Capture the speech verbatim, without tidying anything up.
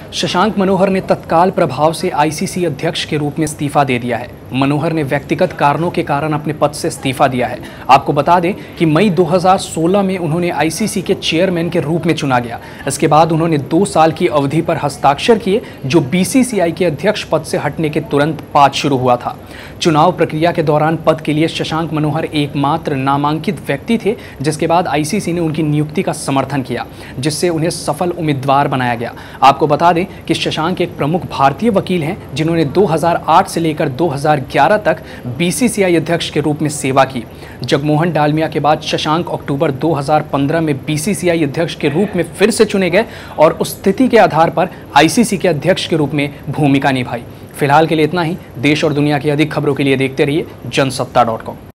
शशांक मनोहर ने तत्काल प्रभाव से आईसीसी अध्यक्ष के रूप में इस्तीफा दे दिया है। मनोहर ने व्यक्तिगत कारणों के कारण अपने पद से इस्तीफा दिया है। आपको बता दें कि मई दो हज़ार सोलह में उन्होंने आईसीसी के चेयरमैन के रूप में चुना गया। इसके बाद उन्होंने दो साल की अवधि पर हस्ताक्षर किए, जो बीसीसीआई के अध्यक्ष पद से हटने के तुरंत बाद शुरू हुआ था। चुनाव प्रक्रिया के दौरान पद के लिए शशांक मनोहर एकमात्र नामांकित व्यक्ति थे, जिसके बाद आईसीसी ने उनकी नियुक्ति का समर्थन किया, जिससे उन्हें सफल उम्मीदवार बनाया गया। आपको बता दें कि शशांक एक प्रमुख भारतीय वकील हैं, जिन्होंने दो हज़ार आठ से लेकर दो हज़ार ग्यारह तक बीसीसीआई अध्यक्ष के रूप में सेवा की। जगमोहन डालमिया के बाद शशांक अक्टूबर दो हज़ार पंद्रह में बीसीसीआई अध्यक्ष के रूप में फिर से चुने गए और उस स्थिति के आधार पर आईसीसी के अध्यक्ष के रूप में भूमिका निभाई। फिलहाल के लिए इतना ही। देश और दुनिया की अधिक खबरों के लिए देखते रहिए जनसत्ता डॉट कॉम।